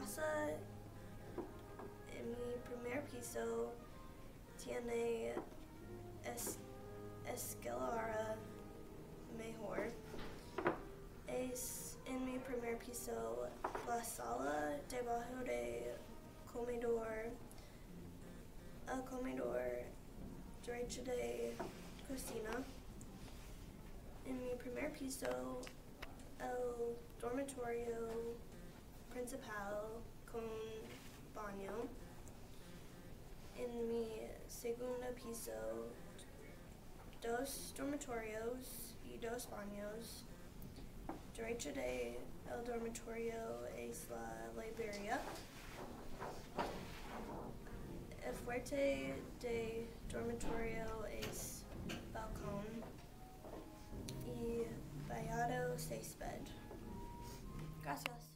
casa en mi primer piso tiene escalera mejor. Es en mi primer piso la sala debajo de comedor, el comedor derecho de cocina. En mi primer piso el dormitorio principal con baño. En mi segundo piso, 2 dormitorios y 2 baños. Derecho de el dormitorio es la librería. El fuerte de dormitorio es balcón y vallado césped. Gracias.